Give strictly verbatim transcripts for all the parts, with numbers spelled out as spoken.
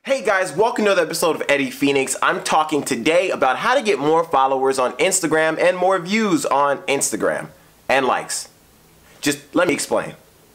Hey guys, welcome to another episode of Eddie Phoenix. I'm talking today about how to get more followers on Instagram and more views on Instagram and likes. Just let me explain.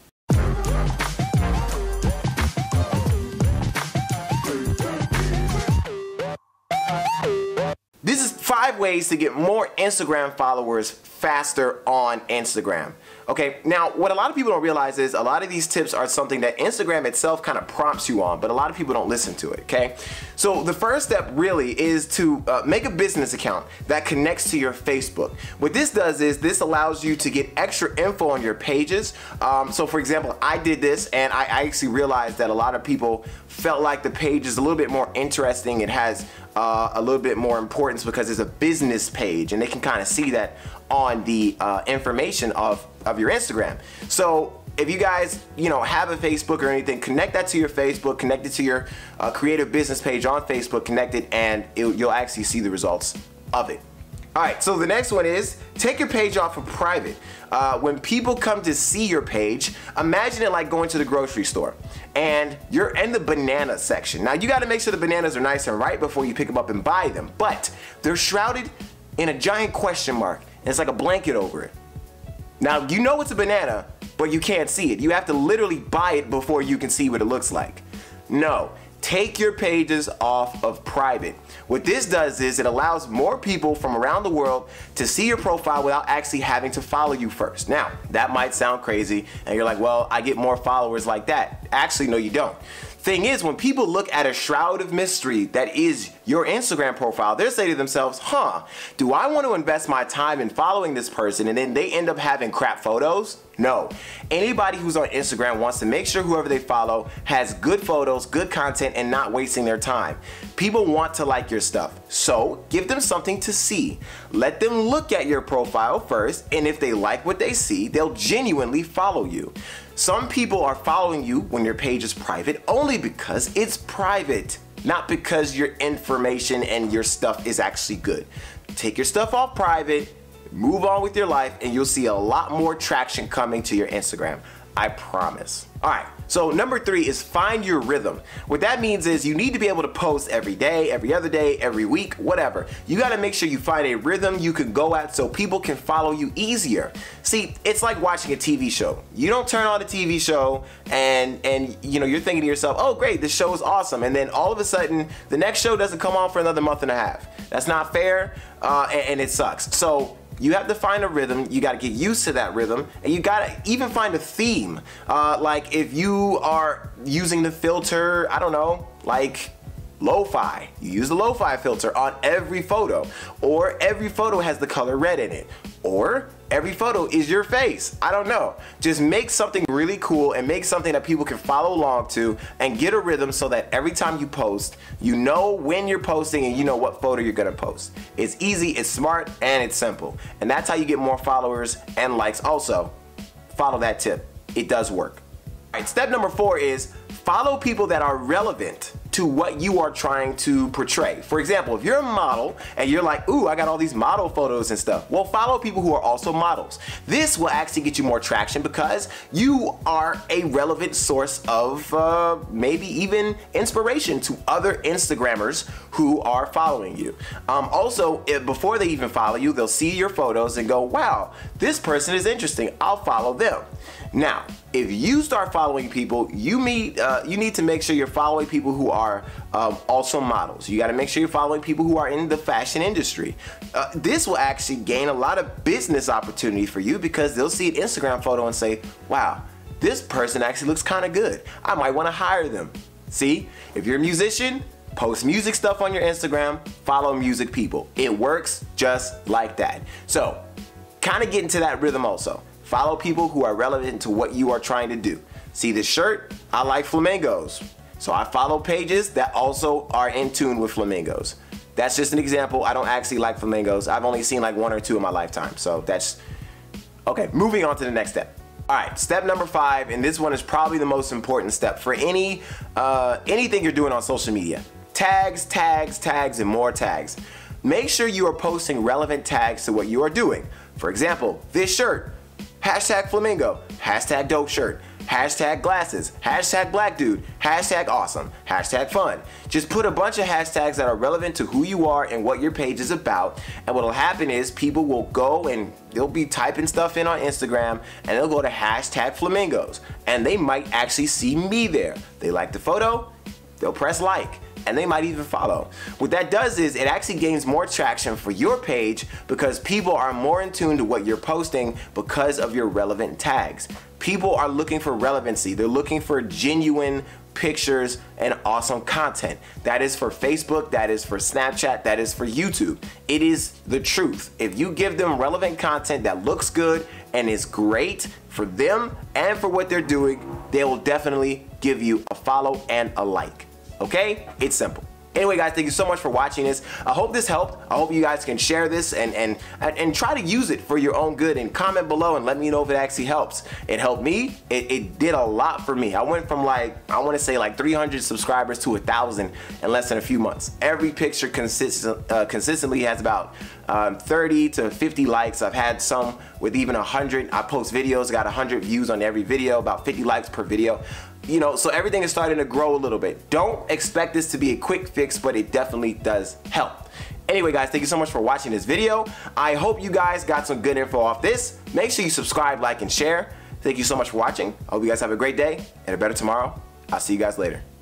This is five ways to get more Instagram followers faster on Instagram. Okay, now what a lot of people don't realize is a lot of these tips are something that Instagram itself kind of prompts you on, but a lot of people don't listen to it, okay? So the first step really is to uh, make a business account that connects to your Facebook. What this does is this allows you to get extra info on your pages. Um, so for example, I did this and I, I actually realized that a lot of people felt like the page is a little bit more interesting. It has uh, a little bit more importance because it's a business page and they can kind of see that on the uh, information of, of your Instagram. So if you guys, you know, have a Facebook or anything, connect that to your Facebook, connect it to your uh, creative business page on Facebook, connect it, and it, you'll actually see the results of it. All right, so the next one is take your page off of private. Uh, when people come to see your page, imagine it like going to the grocery store and you're in the banana section. Now you gotta make sure the bananas are nice and ripe before you pick them up and buy them, but they're shrouded in a giant question mark. And it's like a blanket over it. Now you know it's a banana, but you can't see it. You have to literally buy it before you can see what it looks like. No, take your pages off of private. What this does is it allows more people from around the world to see your profile without actually having to follow you first. Now, that might sound crazy and you're like, well, I get more followers like that. Actually, no, you don't. Thing is, when people look at a shroud of mystery that is your Instagram profile, they'll say to themselves, huh, do I want to invest my time in following this person and then they end up having crap photos? No. Anybody who's on Instagram wants to make sure whoever they follow has good photos, good content, and not wasting their time. People want to like your stuff, so give them something to see. Let them look at your profile first, and if they like what they see, they'll genuinely follow you. Some people are following you when your page is private only because it's private, not because your information and your stuff is actually good. Take your stuff off private, move on with your life, and you'll see a lot more traction coming to your Instagram. I promise. All right, so number three is find your rhythm. What that means is you need to be able to post every day, every other day, every week, whatever. You gotta make sure you find a rhythm you can go at so people can follow you easier. See, it's like watching a T V show. You don't turn on a T V show and, and you know, you're thinking to yourself, oh great, this show is awesome. And then all of a sudden, the next show doesn't come on for another month and a half. That's not fair, uh, and, and it sucks. So you have to find a rhythm, you gotta get used to that rhythm, and you gotta even find a theme. Uh, like if you are using the filter, I don't know, like lo-fi, you use the lo-fi filter on every photo, or every photo has the color red in it, or every photo is your face. I don't know. Just make something really cool and make something that people can follow along to and get a rhythm so that every time you post, you know when you're posting and you know what photo you're gonna post. It's easy, it's smart, and it's simple. And that's how you get more followers and likes. Also, follow that tip. It does work. All right, step number four is follow people that are relevant to what you are trying to portray. For example, if you're a model and you're like, ooh, I got all these model photos and stuff, well, follow people who are also models. This will actually get you more traction because you are a relevant source of uh, maybe even inspiration to other Instagrammers who are following you. Um, also, if, before they even follow you, they'll see your photos and go, wow, this person is interesting, I'll follow them. Now, if you start following people, you meet, uh, you need to make sure you're following people who are um, also models. You got to make sure you're following people who are in the fashion industry. Uh, this will actually gain a lot of business opportunity for you because they'll see an Instagram photo and say, wow, this person actually looks kind of good. I might want to hire them. See, if you're a musician, post music stuff on your Instagram, follow music people. It works just like that. So kind of get into that rhythm also. Follow people who are relevant to what you are trying to do. See this shirt? I like flamingos. So I follow pages that also are in tune with flamingos. That's just an example. I don't actually like flamingos. I've only seen like one or two in my lifetime. So that's, okay, moving on to the next step. All right, step number five, and this one is probably the most important step for any uh, anything you're doing on social media. Tags, tags, tags, and more tags. Make sure you are posting relevant tags to what you are doing. For example, this shirt, hashtag flamingo, hashtag dope shirt. hashtag glasses, hashtag black dude, hashtag awesome, hashtag fun. Just put a bunch of hashtags that are relevant to who you are and what your page is about, and what will happen is people will go and they'll be typing stuff in on Instagram and they'll go to hashtag flamingos and they might actually see me there. They like the photo, they'll press like, and they might even follow. What that does is it actually gains more traction for your page because people are more in tune to what you're posting because of your relevant tags. People are looking for relevancy. They're looking for genuine pictures and awesome content. That is for Facebook, that is for Snapchat, that is for YouTube. It is the truth. If you give them relevant content that looks good and is great for them and for what they're doing, they will definitely give you a follow and a like. Okay? It's simple. Anyway, guys, thank you so much for watching this. I hope this helped. I hope you guys can share this and, and, and try to use it for your own good, and comment below and let me know if it actually helps. It helped me. It, it did a lot for me. I went from like, I want to say like three hundred subscribers to a thousand in less than a few months. Every picture consistent, uh, consistently has about um, thirty to fifty likes. I've had some with even one hundred. I post videos, got one hundred views on every video, about fifty likes per video. You know, so everything is starting to grow a little bit. Don't expect this to be a quick fix, but it definitely does help. Anyway, guys, thank you so much for watching this video. I hope you guys got some good info off this. Make sure you subscribe, like, and share. Thank you so much for watching. I hope you guys have a great day and a better tomorrow. I'll see you guys later.